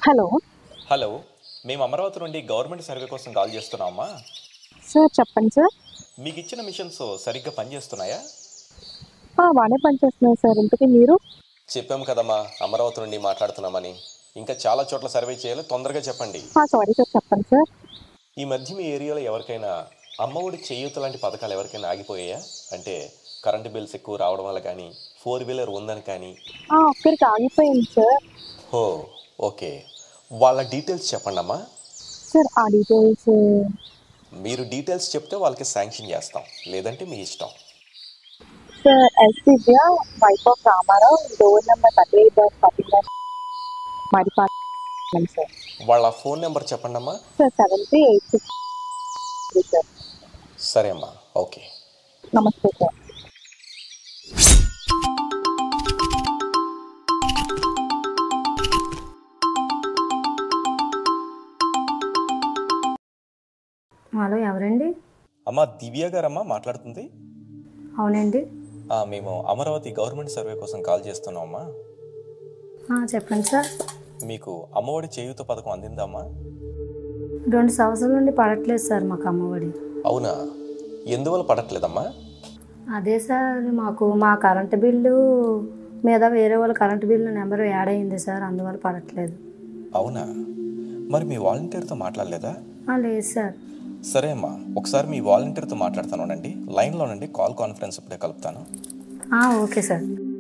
Hello. Hello, మేము అమరావతి నుండి government survey కోసం కాల్ చేస్తున్నామా? సార్ చెప్పండి సార్. మీకు ఇచ్చిన మిషన్స్ సరిగ్గా పనిచేస్తున్నాయా? బాగానే పనిచేస్తున్నాయి సార్. ఇంతకీ మీరు? చెప్పాము కదమ్మా, అమరావతి నుండి మాట్లాడుతున్నామని. ఇంకా చాలా చోట్ల సర్వే చేయాలి, తొందరగా చెప్పండి. సారీ సార్, చెప్పండి సార్. ఈ మధ్య మీ ఏరియాలో ఎవరికైనా అమ్మఒడి చేయూత లాంటి పథకాలు ఎవరికైనా ఆగిపోయాయా? అంటే కరెంటు బిల్స్ ఎక్కువ రావడం వల్ల కానీ, 4 వీలర్ ఉందని కానీ. ఒక్కరికి ఆగిపోయింది సార్. Oh, okay. వాళ్ళ డీటెయిల్స్ చెప్పండి అమ్మా. సార్ ఆ డీటెయిల్స్ మీరు డీటెయిల్స్ చెప్తే వాళ్ళకి శాంక్షన్ చేస్తాం, లేదంటే మీ ఇష్టం. Sir S Divya, wife of Ramarao, door number 38/49 Maripalem sir. వాళ్ళ ఫోన్ నెంబర్ చెప్పండి అమ్మా. Sir 7386 sir. సరే అమ్మా, ఓకే. నమస్తే సార్. హలో, ఎవరండి? అమ్మా, దివ్య గారమ్మా మాట్లాడుతుంది. అవునండి. మేము అమరావతి గవర్నమెంట్ సర్వే కోసం కాల్ చేస్తున్నామమ్మా. చెప్పండి సార్. మీకు అమ్మఒడి చేయూత పథకం అందిందమ్మా? 2 సంవత్సరాల నుండి పడట్లేదు సార్ మాకు అమ్మఒడి. అవునా? ఎందువల్ల పడట్లేదమ్మా? అదే సార్, మా కరెంటు బిల్లు మీద వేరే వాళ్ళ కరెంటు బిల్లు నెంబర్ యాడ్ అయింది సార్, అందువల్ల పడట్లేదు. అవునా? మరి మీ వాలంటీర్తో మాట్లాడలేదా? లేదు సార్. సరే అమ్మా, ఒకసారి మీ వాలంటీర్తో మాట్లాడతానండి. లైన్లోనండి, కాల్ కాన్ఫరెన్స్ ఇప్పుడే కలుపుతాను. Okay sir.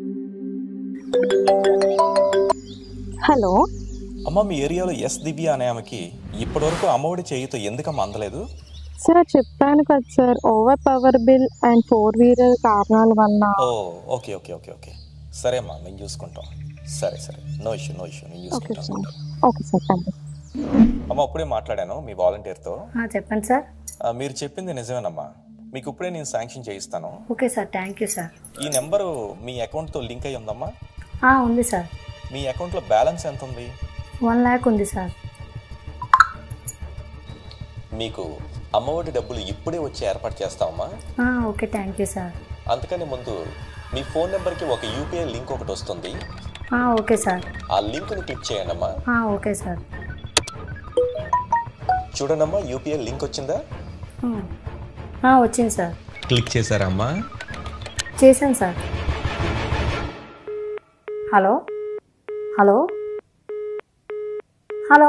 హలో. అమ్మ, మీ ఏరియాలో ఎస్ దివ్య అనే ఆమెకి ఇప్పటివరకు అమ్మఒడి చేయూత ఎందుకమ్మా అందలేదు? సార్ చెప్పాను కదా sir, over power bill and 4 wheeler కారణాల వల్ల. Okay okay okay okay. సరే అమ్మా, మేము చూసుకుంటాం. సరే సరే, నో ఇష్యూ నేను చూసుకుంటాను. Okay sir, thank you. అమ్మ, ఇప్పుడే మాట్లాడాను మీ వాలంటీర్తో. చెప్పండి సార్. మీరు చెప్పింది నిజమేనమ్మా, మీకు ఇప్పుడే నేను శాంక్షన్ చేయిస్తాను. Okay sir, thank you sir. ఈ నెంబరు మీ అకౌంట్తో లింక్ అయి ఉందమ్మా? ఉంది సార్. మీ అకౌంట్లో బ్యాలెన్స్ ఎంత ఉంది? 1 lakh ఉంది సార్. మీకు అమ్మఒడి డబ్బులు ఇప్పుడే వచ్చి ఏర్పాటు చేస్తామమ్మా. Okay, thank you sir. అందుకని ముందు మీ ఫోన్ నెంబర్కి ఒక యూపీఐ లింక్ ఒకటి వస్తుంది. Okay sir. ఆ లింక్ని క్లిక్ చేయండి అమ్మా. Okay sir. చూడండమ్మా, యూపీఐ లింక్ వచ్చిందా? వచ్చింది సార్. క్లిక్ చేశారమ్మా? చేశాను సార్. Hello hello hello.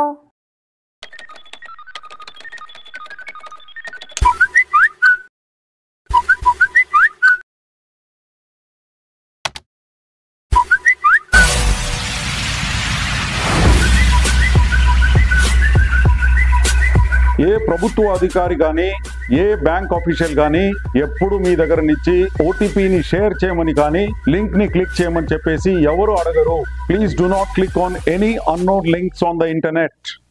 ఏ ప్రభుత్వ అధికారి కానీ, ఏ బ్యాంక్ ఆఫీషియల్ కానీ ఎప్పుడు మీ దగ్గర నుంచి ఓటీపీని షేర్ చేయమని కానీ, లింక్ ని క్లిక్ చేయమని చెప్పేసి ఎవరు అడగరు. Please do not click on any unknown links on the internet.